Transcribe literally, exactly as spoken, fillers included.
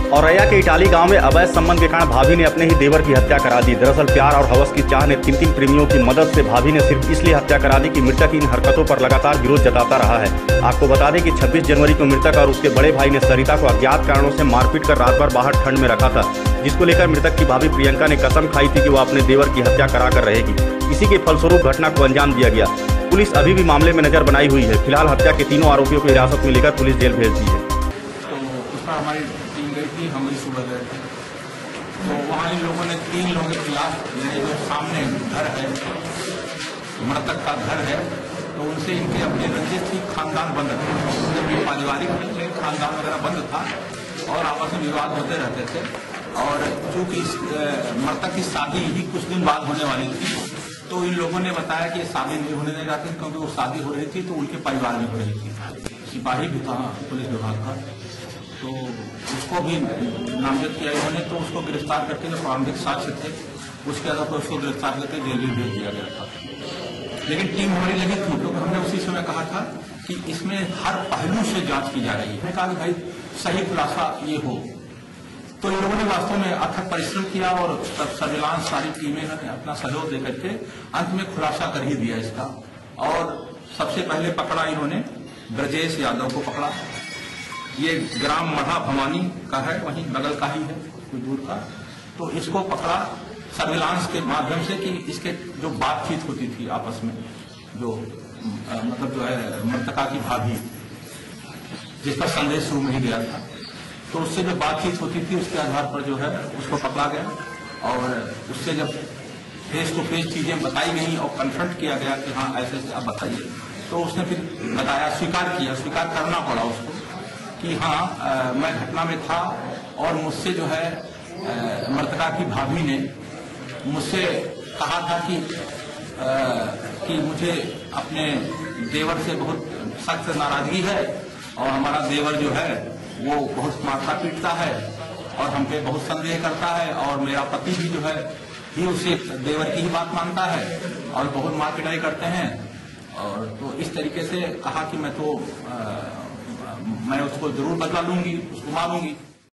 औरैया के इटाली गांव में अवैध संबंध के कारण भाभी ने अपने ही देवर की हत्या करा दी। दरअसल प्यार और हवस की चाह ने तीन तीन प्रेमियों की मदद से भाभी ने सिर्फ इसलिए हत्या करा दी कि मृतक इन हरकतों पर लगातार विरोध जताता रहा है। आपको बता दें कि छब्बीस जनवरी को मृतक और उसके बड़े भाई ने सरिता को अज्ञात कारणों से मारपीट कर रात भर बाहर ठंड में रखा था, जिसको लेकर मृतक की भाभी प्रियंका ने कसम खाई थी कि वो अपने देवर की हत्या करा कर रहेगी। इसी के फलस्वरूप घटना को अंजाम दिया गया। पुलिस अभी भी मामले में नजर बनाई हुई है। फिलहाल हत्या के तीनों आरोपियों को हिरासत में लेकर पुलिस जेल भेज दी है। तो उसका हमारी टीम गई थी, हम भी सुबह गए थे। तो वहाँ इन लोगों ने तीन लोगों के खिलाफ, यानी जो सामने घर है, मृतक का घर है, तो उनसे इनके अपने रंजिश थी, खानदान बंद था, पारिवारिक नहीं, खानदान वगैरह बंद था और आपस में विवाद होते रहते थे। और चूंकि मृतक की शादी ही कुछ दिन बाद होने वाली थी, तो इन लोगों ने बताया कि शादी नहीं होने दे रहा था, क्योंकि वो शादी हो रही थी तो उनके परिवार में हो रही थी। सिपाही भी था पुलिस विभाग का, तो उसको भी नामजद किया इन्होंने। तो उसको गिरफ्तार करके जो प्रारंभिक साक्ष्य थे उसके आधार पर उसको गिरफ्तार करके जेल में भेज दिया गया था। लेकिन टीम हमारी लगी थी, तो हमने उसी समय कहा था कि इसमें हर पहलू से जांच की जा रही है। मैंने कहा कि भाई सही खुलासा ये हो। तो इन लोगों ने वास्तव में अथक परिश्रम किया और सर्विलांस सारी टीमें ने अपना सहयोग देकर के अंत में खुलासा कर ही दिया इसका। और सबसे पहले पकड़ा इन्होंने ब्रजेश यादव को पकड़ा। ये ग्राम मढ़ा भवानी का है, वहीं बगल का ही है, कुछ दूर का। तो इसको पकड़ा सर्विलांस के माध्यम से कि इसके जो बातचीत होती थी आपस में, जो आ, मतलब जो है मृतका की भाभी, जिस पर संदेश शुरू में ही गया था, तो उससे जो बातचीत होती थी उसके आधार पर जो है उसको पकड़ा गया। और उससे जब फेस टू फेस चीजें बताई गई और कन्फ्रंट किया गया कि हाँ ऐसे ऐसे आप बताइए, तो उसने फिर बताया, स्वीकार किया, स्वीकार करना पड़ा उसको कि हाँ आ, मैं घटना में था और मुझसे जो है मृतका की भाभी ने मुझसे कहा था कि आ, कि मुझे अपने देवर से बहुत सख्त नाराजगी है और हमारा देवर जो है वो बहुत मारता पीटता है और हम पे बहुत संदेह करता है, और मेरा पति भी जो है ही उसे देवर की ही बात मानता है और बहुत मार पिटाई करते हैं। और तो इस तरीके से कहा कि मैं तो आ, मैं उसको जरूर बदला लूंगी, उसको मारूंगी।